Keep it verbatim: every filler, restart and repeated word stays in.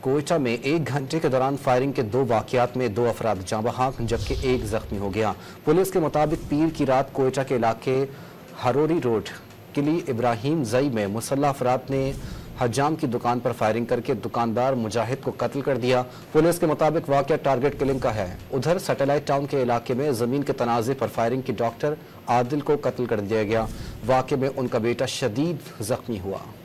कोयटा में एक घंटे के दौरान फायरिंग के दो वाकयात में दो अफराद जाँ बहक जबकि एक जख्मी हो गया। पुलिस के मुताबिक पीर की रात कोयटा के इलाके हरोरी रोड किली इब्राहिम जई में मुसल्लह अफराद ने हजाम की दुकान पर फायरिंग करके दुकानदार मुजाहिद को कत्ल कर दिया। पुलिस के मुताबिक वाकया टारगेट किलिंग का है। उधर सैटेलाइट टाउन के इलाके में जमीन के तनाजे पर फायरिंग की डॉक्टर आदिल को कत्ल कर दिया गया। वाकये में उनका बेटा शदीद जख्मी हुआ।